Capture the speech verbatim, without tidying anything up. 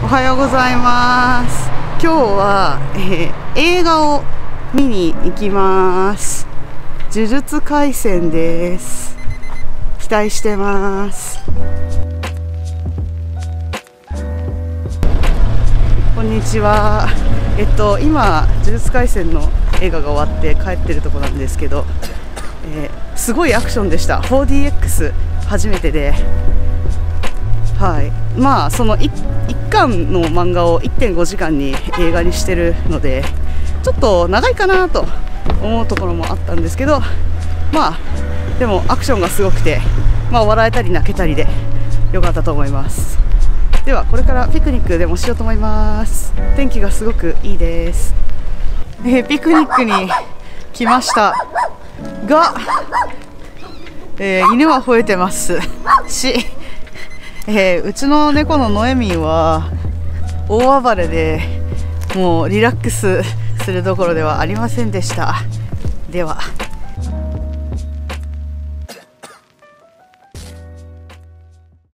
おはようございます。今日は、えー、映画を見に行きます。呪術廻戦です。期待してます。こんにちは。えっと今呪術廻戦の映画が終わって帰ってるとこなんですけど、えー、すごいアクションでした。 フォーディーエックス 初めてで、はい、まあそのいっかんの漫画を いってんごじかんに映画にしてるのでちょっと長いかなと思うところもあったんですけど、まあでもアクションがすごくて、まあ、笑えたり泣けたりで良かったと思います。ではこれからピクニックでもしようと思います。天気がすごくいいです。えー、ピクニックに来ましたが、えー、犬は吠えてますし、えー、うちの猫のノエミンは大暴れでもうリラックスするどころではありませんでした。では。